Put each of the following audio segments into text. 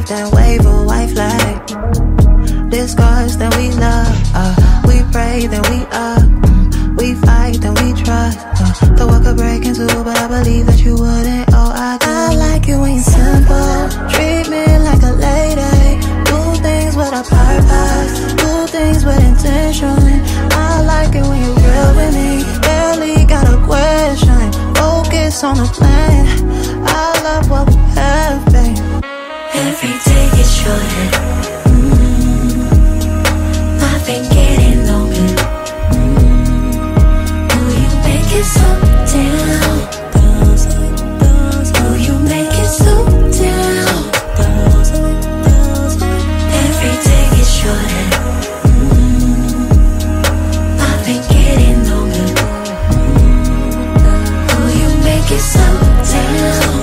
life, then wave a white flag. Discuss, then we love. We pray, then we up. We fight, then we trust. The world could break into, but I believe that you wouldn't. Oh, I like it when you're simple. Treat me like a lady. Do things with a purpose. Do things with intention. I like it when you're real with me. Barely got a question. Focus on the plan. I love what we have, babe. Every day gets shorter. I've been getting longer. Will you make it slow down? Will you make it slow down? Every day gets shorter. I've been getting longer. Will you make it slow down?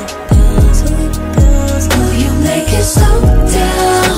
Will you make it slow down?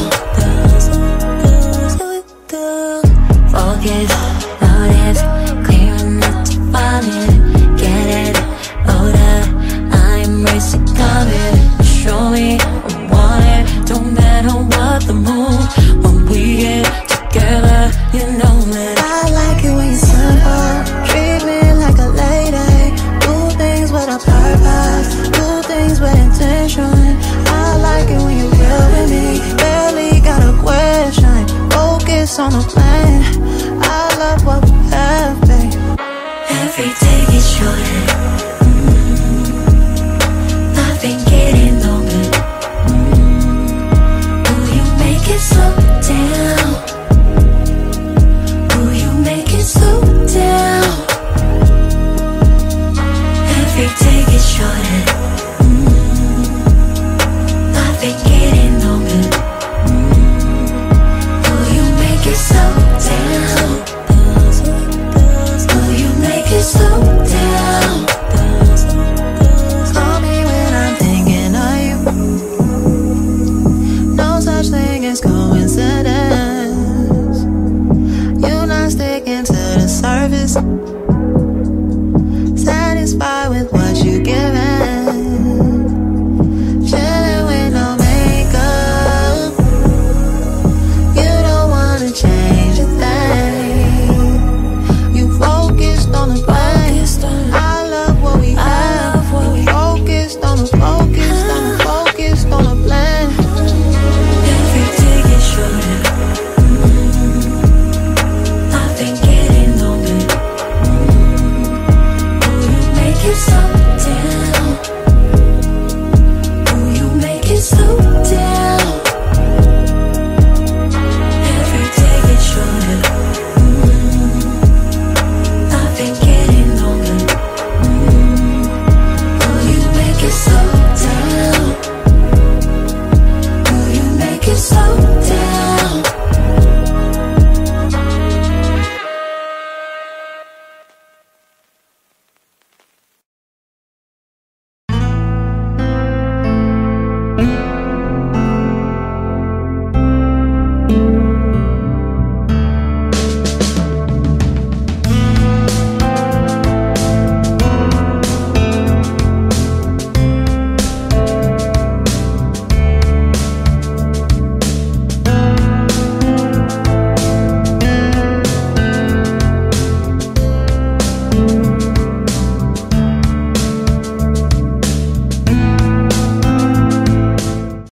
Focus, notice, clear enough to find it. Get it, hold up, I'm racing, coming. Show me I want it, don't matter what the mood. When we get together, you know that I like it when you're simple. Treat me like a lady. Do things with a purpose. Do things with intention. I like it when you're real with me. Barely got a question. Focus on the plan. I love what we have, babe. every day gets shorter. I've been getting longer. Will you make it slow down? Will you make it slow down? Every day gets shorter. I've been getting longer. Will you make it slow down? Will you make it slow down? Call me when I'm thinking of you. No such thing as coincidence. You're not sticking to the surface. Satisfied with what you're giving.